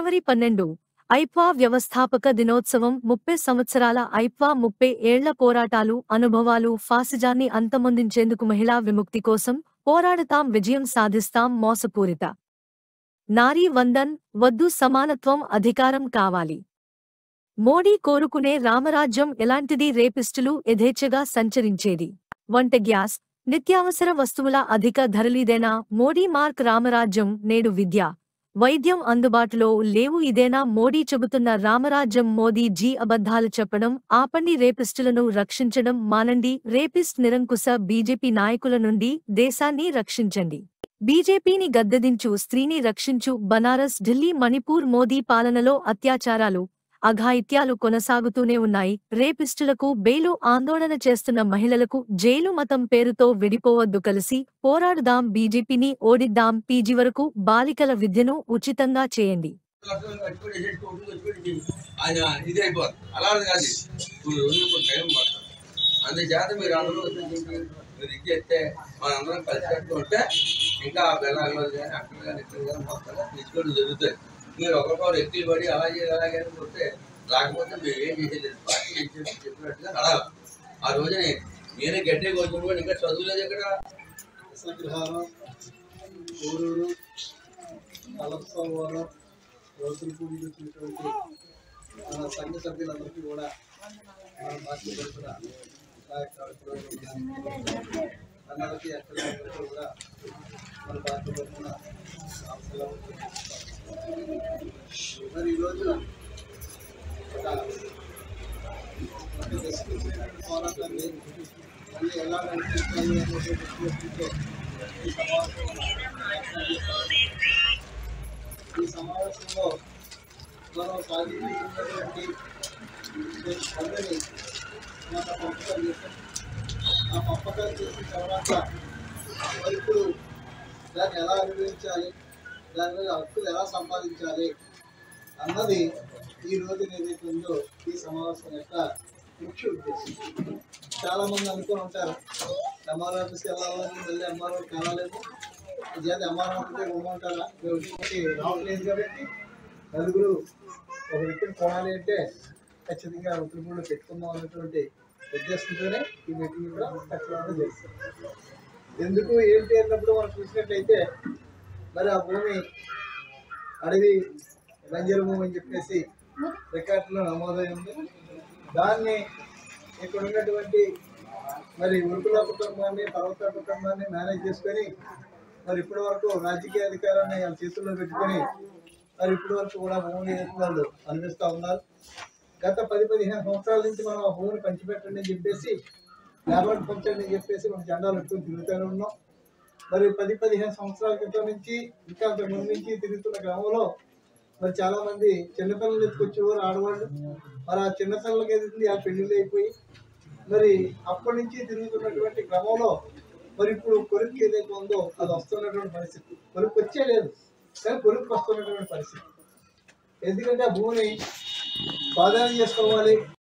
జనవరి 12 ఐప్వా వ్యవస్థాపక దినోత్సవం 30 సంవత్సరాల ఐప్వా 30 ఏళ్ల పోరాటాలు అనుభవాలు ఫాసిజాన్ని అంతమొందించేందుకు మహిళా విముక్తి కోసం పోరాడతాం విజయం సాధిస్తాం మోసపూరిత నారీ వందన్ వద్దు సమానత్వం అధికారం కావాలి మోడీ కోరుకునే రామరాజ్యం ఎలాంటిది రేపిస్టులు యథేచ్ఛగా సంచరించేది వంట గ్యాస్ నిత్యావసర వస్తువుల అధిక ధరలిదేనా మోడీ మార్క్ రామరాజ్యం నేడు విద్య వైద్యం అందుబాటులో లేవు ఇదేనా మోడీ చెబుతున్న రామరాజ్యం మోదీ జీ అబద్ధాలు చెప్పడం ఆపండి రేపిస్టులను రక్షించడం మానండి రేపిస్ట్ నిరంకుశ బీజేపీ నాయకుల నుండి దేశాన్ని రక్షించండి బీజేపీని గద్దెదించు స్త్రీని రక్షించు బనారస్ ఢిల్లీ మణిపూర్ మోదీ పాలనలో అత్యాచారాలు అఘాయిత్యాలు కొనసాగుతూనే ఉన్నాయి రేపిస్టులకు బెయిలు ఆందోళన చేస్తున్న మహిళలకు జైలు మతం పేరుతో విడిపోవద్దు కలిసి పోరాడుదాం బీజేపీని ఓడిద్దాం పీజీ వరకు బాలికల విద్యను ఉచితంగా చేయండి మీరు ఒకరికొకరు ఎక్కిలు పడి అలాగే పోతే రాకపోతే మేము ఏం చేసేది పార్టీ ఏం చెప్పినట్టుగా నడాలి. ఆ రోజుని నేనే గడ్డే కోసం కూడా ఇంకా చదువులేదు ఇక్కడ సగ్రహారం ఊరూరు కలపవరం రోజులు పూజించినటువంటి మన సంఘ సభ్యులందరికీ కూడా మన పార్టీ తరఫున అందరికీ ఎక్కడ కూడా మన పార్టీ తరఫున మరి ఈరోజు పోరాటాన్ని మళ్ళీ ఎలా నడిపించాలి అనేటువంటి ఈ సమావేశంలో మనం సాధించినటువంటి పనులని పంపకాలు చేశాం. ఆ పంపకాలు చేసిన తర్వాత మరి ఇప్పుడు దాన్ని ఎలా అనుభవించాలి, దాని మీద హక్కులు ఎలా సంపాదించాలి అన్నది ఈ రోజు ఏదైతే ఉందో ఈ సమావేశం యొక్క ముఖ్య ఉద్దేశం. చాలామంది అనుకుని ఉంటారు ఎంఆర్ఓ ఆఫీస్కి వెళ్ళాలని, మళ్ళీ ఎంఆర్ఓ కావాలేము చేత ఎంఆర్ఓ ఉంటే ఇవ్వమంటారా, రావట్లేదు కాబట్టి నలుగురు ఒక వ్యక్తిని కొనాలి అంటే ఖచ్చితంగా ఉత్తరపూడిలో పెట్టుకుందాం అనేటువంటి ఉద్దేశంతోనే ఈ మీటింగ్ కూడా ఖచ్చితంగా చేస్తారు. ఎందుకు ఏంటి అన్నప్పుడు మనం చూసినట్లయితే మరి ఆ భూమి అడవి బంజరు భూమి అని చెప్పేసి రికార్డులో నమోదై ఉంది. దాన్ని ఇక్కడ ఉన్నటువంటి మరి ఉరుకుల కుటుంబాన్ని పర్వత కుటుంబాన్ని మేనేజ్ చేసుకొని మరి ఇప్పటి వరకు రాజకీయ అధికారాన్ని వాళ్ళ చేతుల్లో పెట్టుకొని మరి ఇప్పటి వరకు కూడా భూమిని వాళ్ళు అనిపిస్తూ ఉన్నారు. గత 10-15 సంవత్సరాల నుంచి మనం ఆ భూమిని పంచిపెట్టండి అని చెప్పేసి లేబర్ పంచండి అని చెప్పేసి మనం జెండాలు పెట్టుకొని తిరుగుతూనే ఉన్నాం. మరి 10-15 సంవత్సరాల క్రితం నుంచి ఇంకా అంతకుముందు నుంచి తిరుగుతున్న గ్రామంలో మరి చాలా మంది చిన్నపిల్లలు ఎత్తుకొచ్చేవారు ఆడవాళ్ళు. మరి ఆ చిన్నపిల్లలకి ఏదైతుంది ఆ పెళ్లిళ్ళు అయిపోయి మరి అప్పటి నుంచి తిరుగుతున్నటువంటి క్రమంలో మరి ఇప్పుడు కొరుకు ఏదైతే ఉందో అది వస్తున్నటువంటి పరిస్థితి. కొరుకు వచ్చే లేదు కానీ కొరుకు వస్తున్నటువంటి పరిస్థితి. ఎందుకంటే ఆ భూమిని స్వాధీనం చేసుకోవాలి,